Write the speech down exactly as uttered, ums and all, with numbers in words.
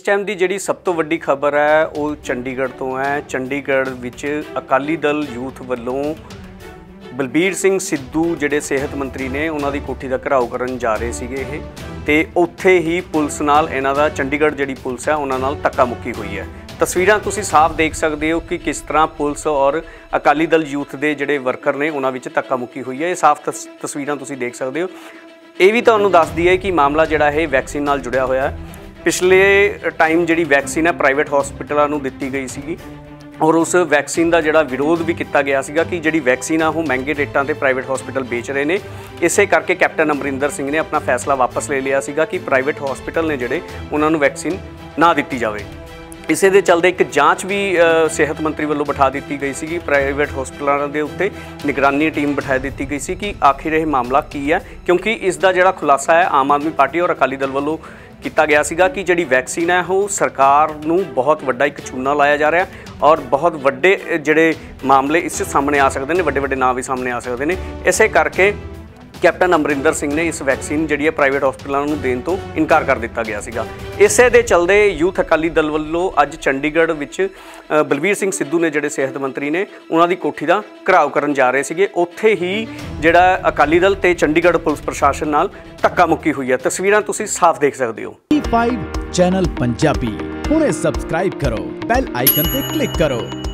Time की जिहड़ी सब तो वड्डी खबर है वो चंडीगढ़ तो है। चंडीगढ़ विच अकाली दल यूथ वल्लों बलबीर सिंह सिद्धू जिहड़े सेहत मंत्री ने उन्हां दी कोठी दा घिराओ करन जा रहे सीगे ये ते उत्थे ही पुलिस नाल इन्हां दा चंडीगढ़ जिहड़ी पुलिस है उन्हां नाल धक्का मुक्की हुई है। तस्वीरां तुसीं साफ देख सकते हो कि किस तरह पुलिस और अकाली दल यूथ के जिहड़े वर्कर ने उन्हां विच धक्का मुक्की हुई है। ये साफ तस तस्वीरां तुसीं देख सकते हो। ये भी तुहानूं दसदी है कि मामला जिहड़ा है वैक्सीन नाल जुड़िया होया है। पिछले टाइम जिहड़ी वैक्सीन है प्राइवेट हॉस्पिटलों नूं दित्ती गई सीगी और उस वैक्सीन का जिहड़ा विरोध भी किया गया सीगा कि जिहड़ी वैक्सीन आ वो महंगे रेटां ते प्राइवेट हॉस्पिटल बेच रहे हैं। इसे करके कैप्टन अमरिंदर सिंह ने अपना फैसला वापस ले लिया सीगा कि प्राइवेट हॉस्पिटल ने जिहड़े उन्हां नूं वैक्सीन ना दित्ती जावे। इसे दे चलते एक जांच भी सेहत मंत्री वालों बिठा दी गई सी। प्राइवेट हॉस्पिटलों के उत्ते निगरानी टीम बिठा दी गई सी कि आखिर यह मामला की है, क्योंकि इसका जिहड़ा खुलासा है आम आदमी पार्टी और अकाली दल वालों किया गया सीगा कि जिहड़ी वैक्सीन है वो सरकार नूं बहुत वड्डा एक चूना लाया जा रहा है और बहुत वड्डे जिहड़े मामले इस सामने आ सकते हैं, वड्डे वड्डे नाम भी सामने आ सकते हैं। इसे करके कैप्टन अमरिंदर सिंह ने इस वैक्सीन जिहड़ी है प्राइवेट हॉस्पिटलों नूं देण तो इनकार कर दिता गया सीगा। इसे दे चलदे यूथ अकाली दल वालों अज चंडीगढ़ विच बलबीर सिंह सिद्धू ने जिहड़े सेहत मंत्री ने उन्हां दी कोठी दा घिराव करन जा रहे सीगे। उत्थे ही जिहड़ा अकाली दल ते चंडीगढ़ पुलिस प्रशासन नाल धक्का मुक्की हुई है। तस्वीरां तुसीं साफ देख सकते हो। टी फाइव चैनल पंजाबी हुणे सबसक्राइब करो, बैल आइकन ते क्लिक करो।